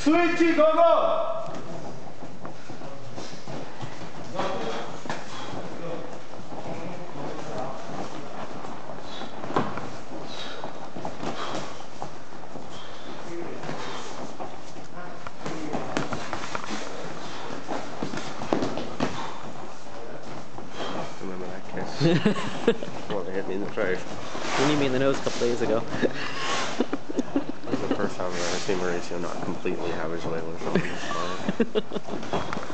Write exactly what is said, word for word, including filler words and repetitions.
Switch, go, go! Remember that kiss? Well, they hit me in the face. When you mean the nose a couple days ago? This is the first time I've ever seen Mauricio not completely have his way with something.